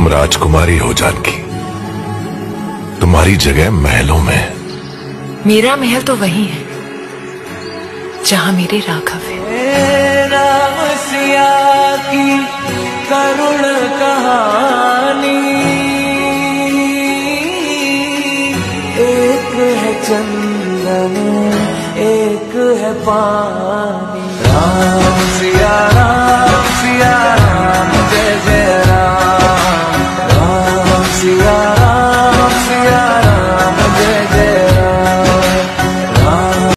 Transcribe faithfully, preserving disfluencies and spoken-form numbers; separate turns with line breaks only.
राजकुमारी हो जानकी, तुम्हारी जगह महलों में।
मेरा महल तो वही है जहां मेरे राघव है।
राम सिया की करुण कहानी, एक है चंदन एक है पानी। राम सिया